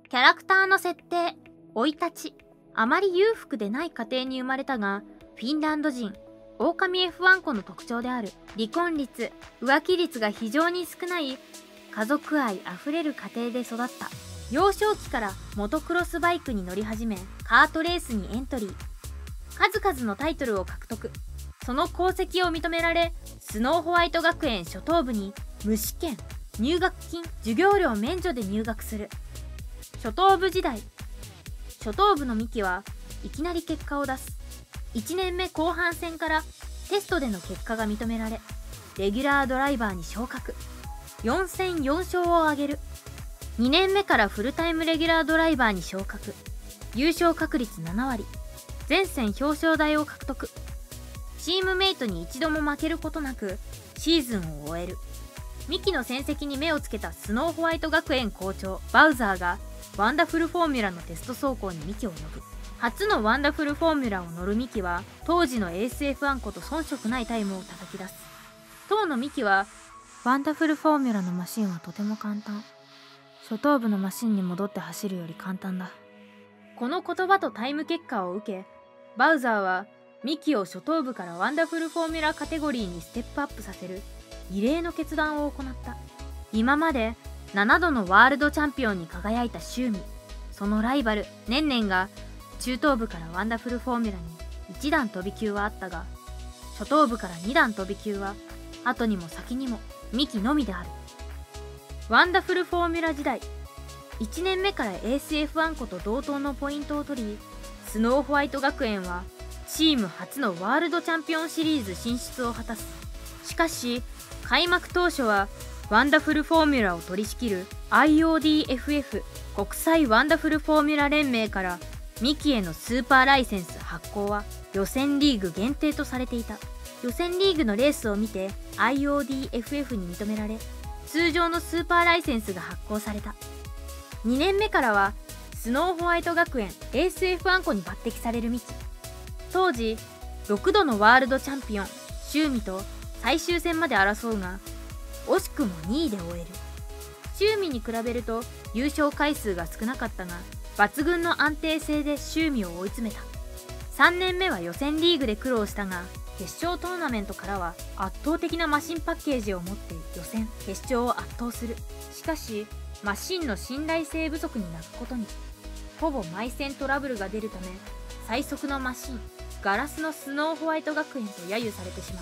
キャラクターの設定、生い立ち。あまり裕福でない家庭に生まれたが、フィンランド人、狼 F1 子の特徴である離婚率、浮気率が非常に少ない家族愛あふれる家庭で育った。幼少期からモトクロスバイクに乗り始め、カートレースにエントリー。数々のタイトルを獲得。その功績を認められ、スノーホワイト学園初等部に無試験、入学金、授業料免除で入学する。初等部時代、初等部のミキはいきなり結果を出す。1年目後半戦からテストでの結果が認められ、レギュラードライバーに昇格。4戦4勝を挙げる。2年目からフルタイムレギュラードライバーに昇格。優勝確率7割。全戦表彰台を獲得。チームメイトに一度も負けることなくシーズンを終える。ミキの戦績に目をつけたスノーホワイト学園校長バウザーがワンダフルフォーミュラのテスト走行にミキを呼ぶ。初のワンダフルフォーミュラを乗るミキは当時のエース F1 子と遜色ないタイムを叩き出す。当のミキはワンダフルフォーミュラのマシンはとても簡単。初等部のマシンに戻って走るより簡単だ。この言葉とタイム結果を受け、バウザーはミキを初等部からワンダフルフォーミュラカテゴリーにステップアップさせる異例の決断を行った。今まで7度のワールドチャンピオンに輝いたシューミ、そのライバルネンネンが中等部からワンダフルフォーミュラに1段飛び級はあったが、初等部から2段飛び級は後にも先にもミキのみである。ワンダフルフォーミュラ時代、1年目からエース F1 子と同等のポイントを取り、スノーホワイト学園はチーム初のワールドチャンピオンシリーズ進出を果たす。しかし開幕当初はワンダフルフォーミュラを取り仕切る IODFF 国際ワンダフルフォーミュラ連盟からミキへのスーパーライセンス発行は予選リーグ限定とされていた。予選リーグのレースを見て IODFF に認められ、通常のスーパーライセンスが発行された。2年目からはスノーホワイト学園エース F1 子に抜擢されるミキ。当時6度のワールドチャンピオンシューミと最終戦まで争うが、惜しくも2位で終える。シューミに比べると優勝回数が少なかったが、抜群の安定性でシューミを追い詰めた。3年目は予選リーグで苦労したが、決勝トーナメントからは圧倒的なマシンパッケージを持って予選決勝を圧倒する。しかしマシンの信頼性不足に泣くことに。ほぼ毎戦トラブルが出るため、最速のマシンガラスのスノーホワイト学園と揶揄されてしまった。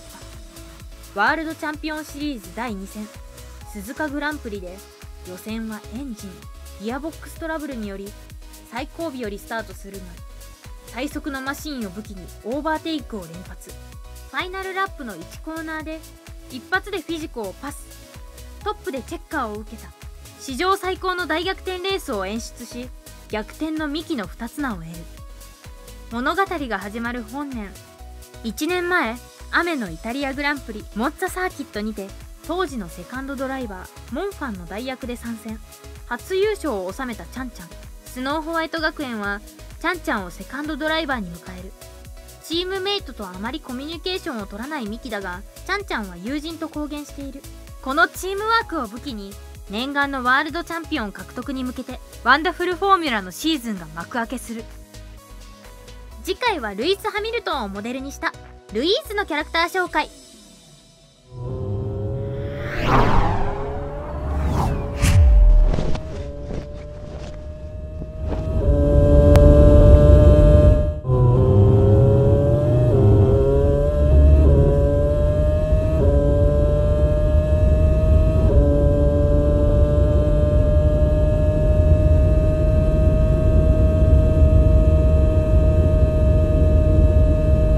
ワールドチャンピオンシリーズ第2戦鈴鹿グランプリで、予選はエンジンギアボックストラブルにより最後尾よりスタートするが、最速のマシンを武器にオーバーテイクを連発。ファイナルラップの1コーナーで一発でフィジコをパス。トップでチェッカーを受けた。史上最高の大逆転レースを演出し、逆転のミキの2つ名を得る。物語が始まる本年1年前、雨のイタリアグランプリモッツァサーキットにて当時のセカンドドライバーモンファンの代役で参戦。初優勝を収めたチャンチャン。スノーホワイト学園はチャンチャンをセカンドドライバーに迎える。チームメイトとあまりコミュニケーションを取らないミキだが、チャンチャンは友人と公言している。このチームワークを武器に念願のワールドチャンピオン獲得に向けてワンダフルフォーミュラのシーズンが幕開けする。次回はルイス・ハミルトンをモデルにしたルイーズのキャラクター紹介。